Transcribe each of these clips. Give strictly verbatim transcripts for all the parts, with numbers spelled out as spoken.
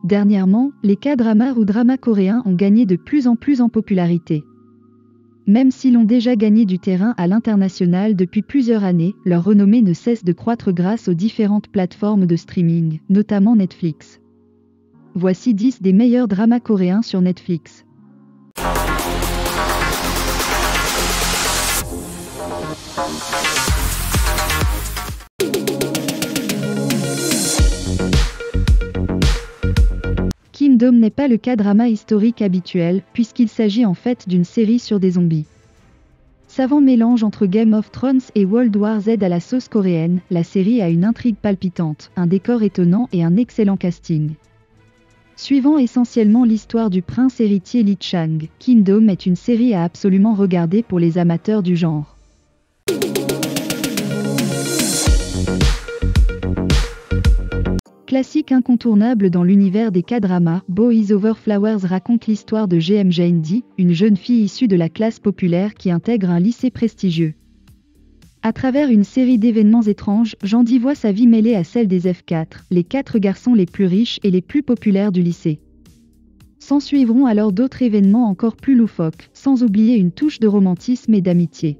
Dernièrement, les K-dramas ou dramas coréens ont gagné de plus en plus en popularité. Même s'ils ont déjà gagné du terrain à l'international depuis plusieurs années, leur renommée ne cesse de croître grâce aux différentes plateformes de streaming, notamment Netflix. Voici dix des meilleurs dramas coréens sur Netflix. Kingdom n'est pas le K-drama historique habituel, puisqu'il s'agit en fait d'une série sur des zombies. Savant mélange entre Game of Thrones et World War Z à la sauce coréenne, la série a une intrigue palpitante, un décor étonnant et un excellent casting. Suivant essentiellement l'histoire du prince héritier Lee Chang, Kingdom est une série à absolument regarder pour les amateurs du genre. Classique incontournable dans l'univers des K-dramas, Boys Over Flowers raconte l'histoire de G M Jae-in, une jeune fille issue de la classe populaire qui intègre un lycée prestigieux. À travers une série d'événements étranges, Jean-Di voit sa vie mêlée à celle des F quatre, les quatre garçons les plus riches et les plus populaires du lycée. S'ensuivront alors d'autres événements encore plus loufoques, sans oublier une touche de romantisme et d'amitié.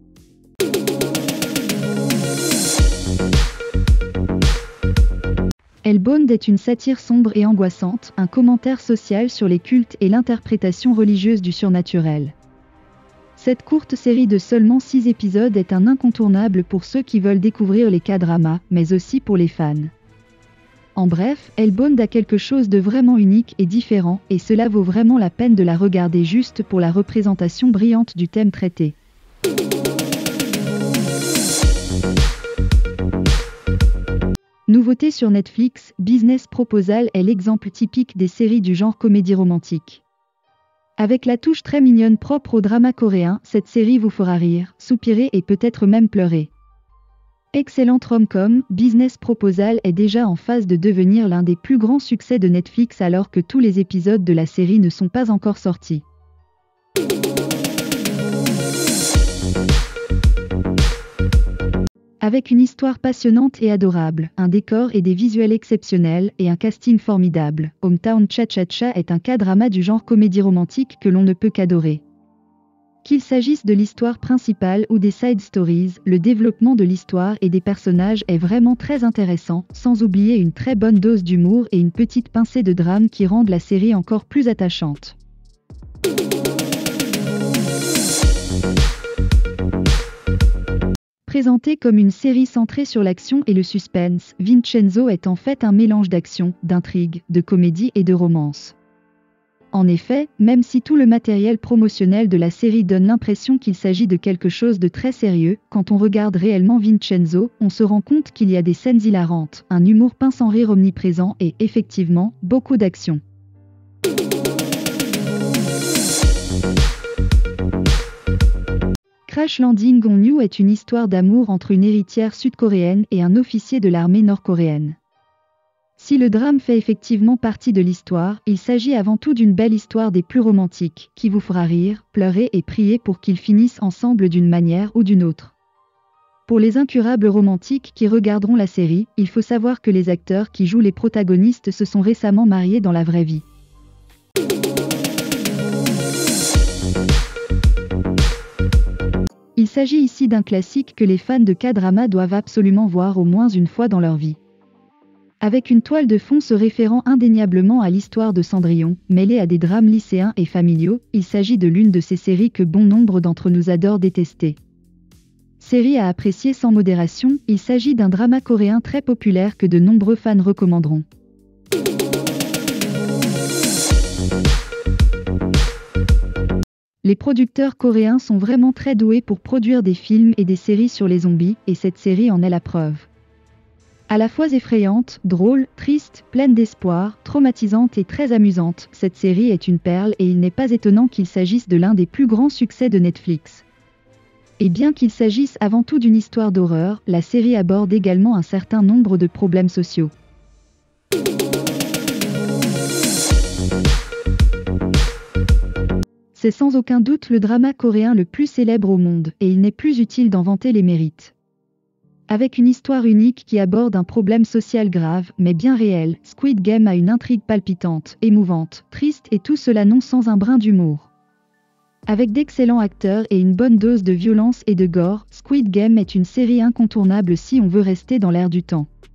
Hellbound est une satire sombre et angoissante, un commentaire social sur les cultes et l'interprétation religieuse du surnaturel. Cette courte série de seulement six épisodes est un incontournable pour ceux qui veulent découvrir les K-dramas, mais aussi pour les fans. En bref, Hellbound a quelque chose de vraiment unique et différent, et cela vaut vraiment la peine de la regarder juste pour la représentation brillante du thème traité. Nouveauté sur Netflix, Business Proposal est l'exemple typique des séries du genre comédie romantique. Avec la touche très mignonne propre au drama coréen, cette série vous fera rire, soupirer et peut-être même pleurer. Excellente rom-com, Business Proposal est déjà en phase de devenir l'un des plus grands succès de Netflix alors que tous les épisodes de la série ne sont pas encore sortis. Avec une histoire passionnante et adorable, un décor et des visuels exceptionnels et un casting formidable, Hometown Cha-Cha-Cha est un K-drama du genre comédie romantique que l'on ne peut qu'adorer. Qu'il s'agisse de l'histoire principale ou des side stories, le développement de l'histoire et des personnages est vraiment très intéressant, sans oublier une très bonne dose d'humour et une petite pincée de drame qui rendent la série encore plus attachante. Présenté comme une série centrée sur l'action et le suspense, Vincenzo est en fait un mélange d'action, d'intrigue, de comédie et de romance. En effet, même si tout le matériel promotionnel de la série donne l'impression qu'il s'agit de quelque chose de très sérieux, quand on regarde réellement Vincenzo, on se rend compte qu'il y a des scènes hilarantes, un humour pince sans rire omniprésent et, effectivement, beaucoup d'action. Crash Landing on You est une histoire d'amour entre une héritière sud-coréenne et un officier de l'armée nord-coréenne. Si le drame fait effectivement partie de l'histoire, il s'agit avant tout d'une belle histoire des plus romantiques, qui vous fera rire, pleurer et prier pour qu'ils finissent ensemble d'une manière ou d'une autre. Pour les incurables romantiques qui regarderont la série, il faut savoir que les acteurs qui jouent les protagonistes se sont récemment mariés dans la vraie vie. Il s'agit ici d'un classique que les fans de K-drama doivent absolument voir au moins une fois dans leur vie. Avec une toile de fond se référant indéniablement à l'histoire de Cendrillon, mêlée à des drames lycéens et familiaux, il s'agit de l'une de ces séries que bon nombre d'entre nous adorent détester. Série à apprécier sans modération, il s'agit d'un drama coréen très populaire que de nombreux fans recommanderont. Les producteurs coréens sont vraiment très doués pour produire des films et des séries sur les zombies, et cette série en est la preuve. À la fois effrayante, drôle, triste, pleine d'espoir, traumatisante et très amusante, cette série est une perle et il n'est pas étonnant qu'il s'agisse de l'un des plus grands succès de Netflix. Et bien qu'il s'agisse avant tout d'une histoire d'horreur, la série aborde également un certain nombre de problèmes sociaux. C'est sans aucun doute le drama coréen le plus célèbre au monde, et il n'est plus utile d'en vanter les mérites. Avec une histoire unique qui aborde un problème social grave mais bien réel, Squid Game a une intrigue palpitante, émouvante, triste et tout cela non sans un brin d'humour. Avec d'excellents acteurs et une bonne dose de violence et de gore, Squid Game est une série incontournable si on veut rester dans l'air du temps.